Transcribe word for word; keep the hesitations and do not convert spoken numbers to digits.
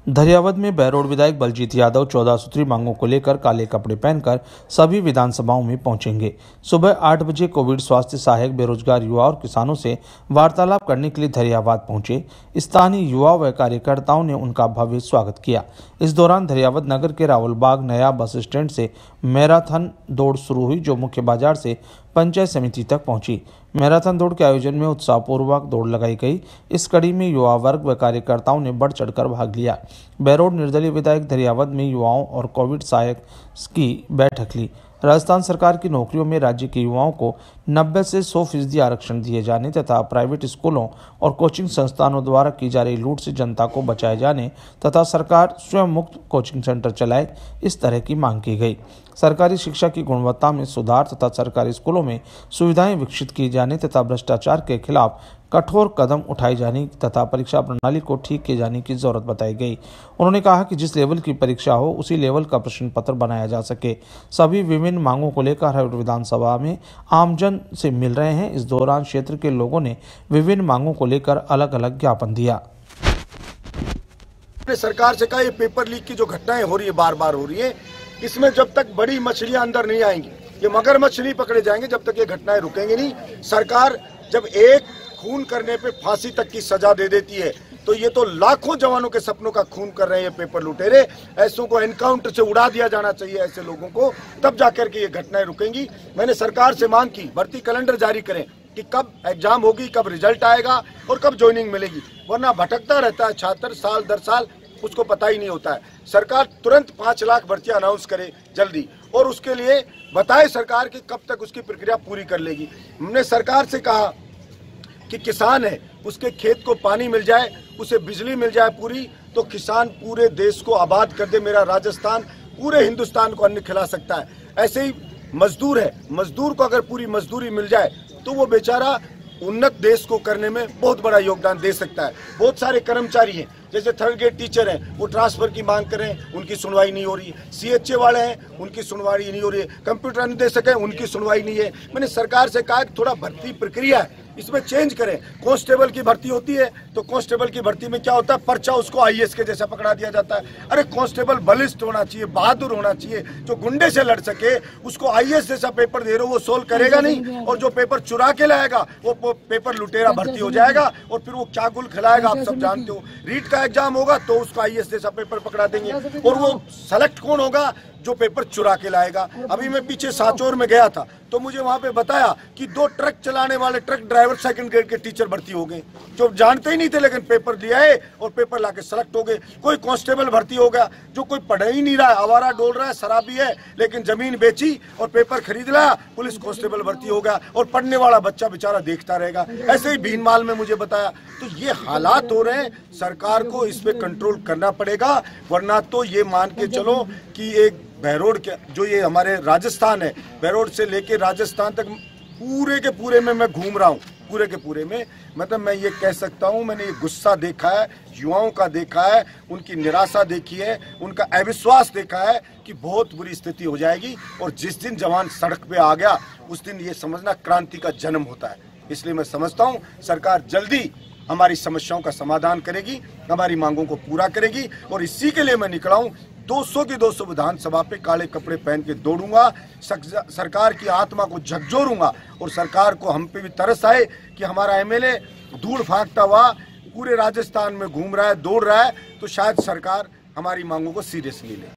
धरियावद में बहरोड विधायक बलजीत यादव चौदह सूत्री मांगों को लेकर काले कपड़े पहनकर सभी विधानसभाओं में पहुंचेंगे। सुबह आठ बजे कोविड स्वास्थ्य सहायक बेरोजगार युवा और किसानों से वार्तालाप करने के लिए धरियावद पहुंचे। स्थानीय युवा व कार्यकर्ताओं ने उनका भव्य स्वागत किया। इस दौरान धरियावद नगर के रावलबाग नया बस स्टैंड से मैराथन दौड़ शुरू हुई, जो मुख्य बाजार से पंचायत समिति तक पहुंची। मैराथन दौड़ के आयोजन में उत्साहपूर्वक दौड़ लगाई गई। इस कड़ी में युवा वर्ग व कार्यकर्ताओं ने बढ़ चढ़कर भाग लिया। बहरोड निर्दलीय विधायक धरियावद में युवाओं और कोविड सहायक की बैठक ली। राजस्थान सरकार की नौकरियों में राज्य के युवाओं को नब्बे से सौ फीसदी आरक्षण दिए जाने तथा प्राइवेट स्कूलों और कोचिंग संस्थानों द्वारा की जा रही लूट से जनता को बचाए जाने तथा सरकार स्वयं मुक्त कोचिंग सेंटर चलाए, इस तरह की मांग की गई। सरकारी शिक्षा की गुणवत्ता में सुधार तथा सरकारी स्कूलों में सुविधाएं विकसित किए जाने तथा भ्रष्टाचार के खिलाफ कठोर कदम उठाए जाने तथा परीक्षा प्रणाली को ठीक किए जाने की जरूरत बताई गई। उन्होंने कहा कि जिस लेवल की परीक्षा हो उसी लेवल का प्रश्न पत्र बनाया जा सके। सभी विभिन्न मांगों को लेकर हर विधानसभा में आमजन से मिल रहे हैं। इस दौरान क्षेत्र के लोगों ने विभिन्न मांगों को लेकर अलग अलग ज्ञापन दिया। सरकार से कहा, ये पेपर लीक की जो घटनाएं हो रही है, बार बार हो रही है, इसमें जब तक बड़ी मछलियां अंदर नहीं आएंगी, ये मगरमच्छ नहीं पकड़े जाएंगे, जब तक ये घटनाएं रुकेंगी नहीं। सरकार जब एक खून करने पे फांसी तक की सजा दे देती है, तो ये तो लाखों जवानों के सपनों का खून कर रहे हैं पेपर लुटेरे। ऐसों को एनकाउंटर से उड़ा दिया जाना चाहिए, ऐसे लोगों को, तब जाकर के ये घटनाएं रुकेंगी। मैंने सरकार से मांग की, भर्ती कैलेंडर जारी करें कि कब एग्जाम होगी, कब रिजल्ट आएगा और कब ज्वाइनिंग मिलेगी, वरना भटकता रहता है छात्र साल दर साल, उसको पता ही नहीं होता है। सरकार तुरंत पांच लाख भर्तियां अनाउंस करे जल्दी, और उसके लिए बताए सरकार कि कब तक उसकी प्रक्रिया पूरी कर लेगी। हमने सरकार से कहा कि किसान है, उसके खेत को पानी मिल जाए, उसे बिजली मिल जाए पूरी, तो किसान पूरे देश को आबाद कर दे। मेरा राजस्थान पूरे हिंदुस्तान को अन्न खिला सकता है। ऐसे ही मजदूर है, मजदूर को अगर पूरी मजदूरी मिल जाए तो वो बेचारा उन्नत देश को करने में बहुत बड़ा योगदान दे सकता है। बहुत सारे कर्मचारी हैं, जैसे थर्ड ग्रेड टीचर हैं, वो ट्रांसफर की मांग करें, उनकी सुनवाई नहीं हो रही है। सीएचए वाले हैं, उनकी सुनवाई नहीं हो रही है। कंप्यूटर अनुदेशक हैं, उनकी सुनवाई नहीं है। मैंने सरकार से कहा कि थोड़ा भर्ती प्रक्रिया है, इसमें चेंज करें। कांस्टेबल की भर्ती होती है तो कांस्टेबल की भर्ती में क्या होता है, पर्चा उसको आईएएस के जैसा पकड़ा दिया जाता है। अरे कांस्टेबल बलिष्ठ होना चाहिए, बहादुर होना चाहिए, जो गुंडे से लड़ सके। उसको आईएएस जैसा पेपर दे रहे हो, वो सोल्व करेगा नहीं, और जो पेपर चुरा के लाएगा वो पेपर लुटेरा भर्ती हो जाएगा, और फिर वो क्या गुल खिलाएगा आप सब जानते हो। रीट का एग्जाम होगा तो उसको आईएएस जैसा पेपर पकड़ा देंगे, और वो सेलेक्ट कौन होगा, जो पेपर चुरा के लाएगा। अभी मैं पीछे साचौर में गया था तो मुझे वहां पे बताया कि दो ट्रक चलाने वाले ट्रक ड्राइवर सेकंड ग्रेड के टीचर भर्ती हो गए, जो जानते ही नहीं थे, लेकिन पेपर दिया है और पेपर लाके सेलेक्ट हो गए। कोई कांस्टेबल भर्ती हो गया, जो कोई पढ़ ही नहीं रहा है, आवारा डोल रहा है, शराबी है, लेकिन जमीन बेची और पेपर खरीद लाया, पुलिस कांस्टेबल भर्ती हो गया, और पढ़ने वाला बच्चा बेचारा देखता रहेगा। ऐसे ही भीनमाल में मुझे बताया। तो ये हालात हो रहे हैं, सरकार को इस पे कंट्रोल करना पड़ेगा, वरना तो ये मान के चलो कि एक बहरोड के, जो ये हमारे राजस्थान है, बहरोड से लेके राजस्थान तक पूरे के पूरे में मैं घूम रहा हूँ, पूरे के पूरे में, मतलब मैं ये कह सकता हूँ, मैंने ये गुस्सा देखा है, युवाओं का देखा है, उनकी निराशा देखी है, उनका अविश्वास देखा है कि बहुत बुरी स्थिति हो जाएगी। और जिस दिन जवान सड़क पे आ गया, उस दिन ये समझना क्रांति का जन्म होता है। इसलिए मैं समझता हूँ सरकार जल्दी हमारी समस्याओं का समाधान करेगी, हमारी मांगों को पूरा करेगी, और इसी के लिए मैं निकला हूँ। दो सौ की दो सौ विधानसभा पे काले कपड़े पहन के दौड़ूंगा, सरकार की आत्मा को झकझोरूंगा, और सरकार को हम पे भी तरस आए कि हमारा एमएलए धूल फांकता हुआ पूरे राजस्थान में घूम रहा है, दौड़ रहा है, तो शायद सरकार हमारी मांगों को सीरियसली ले।